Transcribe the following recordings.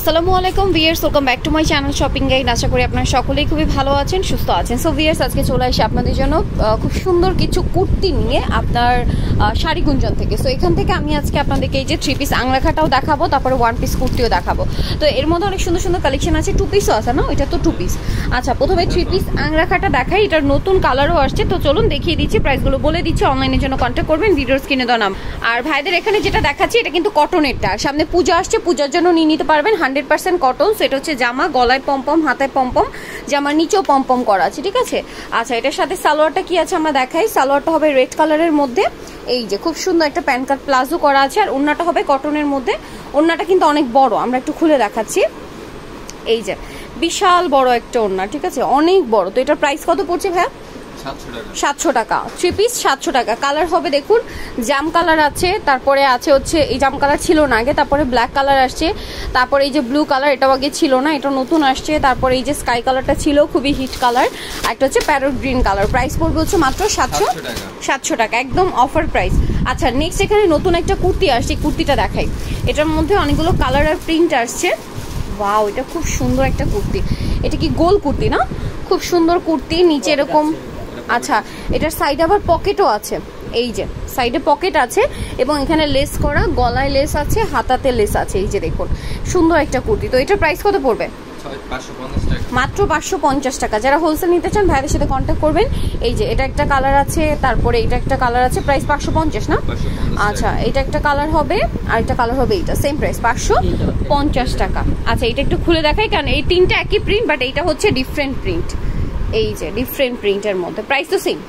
আসসালামু আলাইকুম viewers, welcome back to my channel shopping guide. আশা করি আপনারা সকলেই খুবই ভালো আছেন, সুস্থ আছেন। সো ভিউয়ার্স, আজকে চলে আসি আপনাদের জন্য খুব সুন্দর কিছু কুর্তি নিয়ে আপনার শাড়ি গুঞ্জন থেকে। সো এখান থেকে আমি আজকে আপনাদেরকে এই যে 3 পিস আংরাখাটাও দেখাবো, তারপরে 1 পিস কুর্তিও দেখাবো। তো এর মধ্যে অনেক সুন্দর সুন্দর কালেকশন আছে। 2 পিসও আছে না? এটা তো 2 পিস। আচ্ছা, প্রথমে 3 পিস আংরাখাটা দেখাই। এটার নতুন কালারও আসছে, তো চলুন দেখিয়ে দিচ্ছি, প্রাইসগুলো বলে দিচ্ছি। অনলাইনের জন্য কন্ট্যাক্ট করবেন, ভিডিওর স্ক্রিনে দেওয়া নাম। আর ভাইদের এখানে যেটা দেখাচ্ছি এটা কিন্তু কটনেরটা। সামনে পূজা আসছে, পূজার জন্য নিয়ে নিতে পারবেন। 100% কটন। সেটা হচ্ছে জামা, গলায় পমপম, হাতায় পমপম, জামার নিচেও পমপম করা আছে, ঠিক আছে। আচ্ছা, এটার সাথে সালোয়ারটা কি আছে আমরা দেখাই। সালোয়ারটা হবে রেড কালারের মধ্যে, এই যে খুব সুন্দর একটা প্যান্ট কাট প্লাজো করা আছে। আর ওড়নাটা হবে কটনের মধ্যে। ওড়নাটা কিন্তু অনেক বড়, আমরা একটু খুলে দেখাচ্ছি। এই যে বিশাল বড় একটা ওড়না, ঠিক আছে, অনেক বড়। তো এটার প্রাইস কত পড়ছে ভাইয়া? 700 টাকা। 3 পিস 700 টাকা। কালার হবে দেখুন, জাম কালার আছে, তারপরে আছে হচ্ছে এই জাম কালার ছিল না আগে, তারপরে ব্ল্যাক কালার আসছে, তারপরে এই যে ব্লু কালার, এটাও আগে ছিল না, এটা নতুন আসছে। তারপরে এই যে স্কাই কালারটা ছিল, খুবই হিট কালার। আর একটা হচ্ছে প্যারট গ্রিন কালার। প্রাইস পড়বে হচ্ছে মাত্র 700 টাকা, একদম অফার প্রাইস। আচ্ছা, নেক্সট এখানে নতুন একটা কুর্তি আসছে, কুর্তিটা দেখাই। এটার মধ্যে অনেকগুলো কালার আর প্রিন্ট আসছে। ওয়াও, এটা খুব সুন্দর একটা কুর্তি। এটা কি গোল কুর্তি না? খুব সুন্দর কুর্তি, নিচে এরকম। আচ্ছা, এটার সাইডে আবার পকেটও আছে, এই যে সাইডে পকেট আছে এবং এখানে লেস করা, গলায় লেস আছে, হাতাতে লেস আছে। এই যে দেখুন, সুন্দর একটা কুর্তি। তো এটার প্রাইস কত পড়বে? মাত্র 550 টাকা। যারা হোলসেল নিতে চান ভাইদের সাথে কন্ট্যাক্ট করবেন। এই যে এটা একটা কালার আছে, তারপরে এটা একটা কালার আছে। প্রাইস 550 না? আচ্ছা, এটা একটা কালার হবে, আর একটা কালার হবে, এইটা সেম প্রাইস 550 টাকা। আচ্ছা, এটা একটু খুলে দেখাই, কারণ এই তিনটা একই প্রিন্ট, বাট এইটা হচ্ছে ডিফারেন্ট প্রিন্ট। এই যে ডিফারেন্ট প্রিন্টের মধ্যে, প্রাইস তো সেম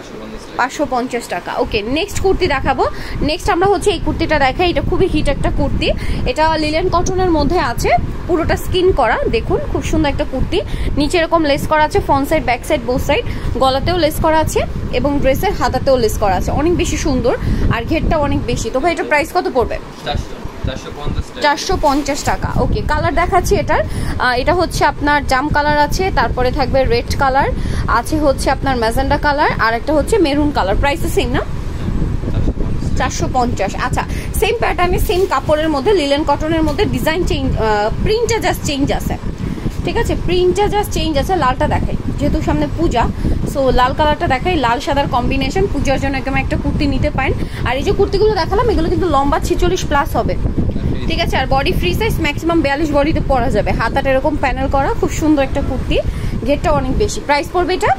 550 টাকা। ওকে, নেক্সট কুর্তি দেখাবো। নেক্সট আমরা হচ্ছে এই কুর্তিটা দেখাই। এটা খুবই হিট একটা কুর্তি। এটা লিলেন কটনের মধ্যে আছে, পুরোটা স্কিন করা। দেখুন, খুব সুন্দর একটা কুর্তি। নিচে এরকম লেস করা আছে, front side, back side, both side. গলাতেও লেস করা আছে এবং ড্রেসের হাতাতেও লেস করা আছে। অনেক বেশি সুন্দর, আর ঘেরটাও অনেক বেশি। তো ভাই, এটার প্রাইস কত পড়বে? 450 টাকা। ওকে, কালার দেখাচ্ছি এটার। এটা হচ্ছে আপনার জাম কালার আছে, তারপরে থাকবে রেড কালার আছে, হচ্ছে আপনার ম্যাজেন্ডা কালার, আর একটা হচ্ছে মেরুন কালার। প্রাইস তো সেম না? 450। আচ্ছা, সেম প্যাটার্নে, সেম কাপড়ের মধ্যে, লিলেন কটনের মধ্যে। ডিজাইন চেঞ্জ, প্রিন্টটা জাস্ট চেঞ্জ আছে, ঠিক আছে, প্রিন্টটা জাস্ট চেঞ্জ আছে। লালটা দেখাই, যেহেতু সামনে পূজা, সো লাল কালারটা দেখাই। লাল সাদার কম্বিনেশন, পূজার জন্য একদম একটা কুর্তি নিতে পারেন। আর এই যে কুর্তিগুলো দেখালাম, এগুলো কিন্তু লম্বা 46 প্লাস হবে, ঠিক আছে। আর বডি ফ্রি সাইজ, ম্যাক্সিমাম 42 বডিতে পরা যাবে। হাতাটা এরকম প্যানেল করা, খুব সুন্দর একটা কুর্তি। ঘেরটা অনেক বেশি। প্রাইস পড়বে এটা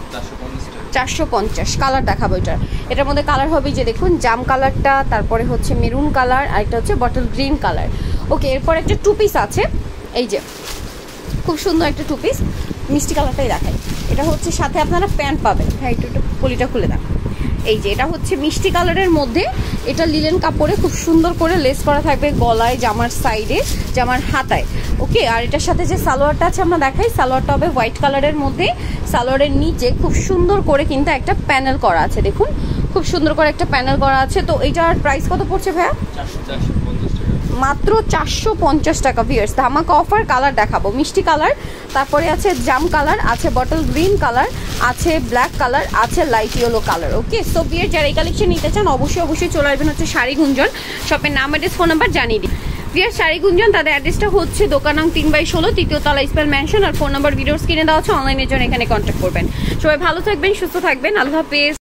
450। কালার দেখাবো এটার। এটার মধ্যে কালার হবে যে দেখুন, জাম কালারটা, তারপরে হচ্ছে মেরুন কালার, আর একটা হচ্ছে বটল গ্রিন কালার। ওকে, এরপর একটা 2 পিস আছে, এই যে খুব সুন্দর একটা 2 পিস। মিষ্টি কালারটাই দেখাই। এটা হচ্ছে সাথে আপনারা প্যান্ট পাবেন। হ্যাঁ, একটু পলিটা খুলে দেন। এই যে এটা হচ্ছে মিষ্টি কালারের মধ্যে। এটা লিলেন কাপড়ে খুব সুন্দর করে লেস করা থাকবে, গলায়, জামার সাইডে, জামার হাতায়। ওকে, আর এটার সাথে যে সালোয়ারটা আছে আমরা দেখাই। সালোয়ারটা হবে হোয়াইট কালারের মধ্যে। সালোয়ারের নিচে খুব সুন্দর করে কিন্তু একটা প্যানেল করা আছে, দেখুন, খুব সুন্দর করে একটা প্যানেল করা আছে। তো এইটার প্রাইস কত পড়ছে ভাইয়া? মাত্র 450 টাকা। ভিউয়ার্স, ধামাকা অফার। কালার দেখাবো, মিষ্টি কালার, তারপরে আছে জাম কালার, আছে বটল গ্রিন কালার, আছে ব্ল্যাক কালার, আছে light yellow colour. Okay, so viewers, যারা এই কালেকশন নিতে চান অবশ্যই চলে আসবেন হচ্ছে শাড়ি গুঞ্জন। শপের নাম, অ্যাড্রেস, ফোন নাম্বার জানিয়ে দিই। ভিউয়ার্স, শাড়ি গুঞ্জন, তাদের অ্যাড্রেসটা হচ্ছে দোকান নং 3/16, 3য় তলা, ইসপেল ম্যানশন। আর ফোন নাম্বার ভিডিওর স্ক্রিনে দেওয়া আছে। অনলাইনের জন্য এখানে কন্ট্যাক্ট করবেন। সবাই ভালো থাকবেন, সুস্থ থাকবেন। আল্লাহ হাফেজ।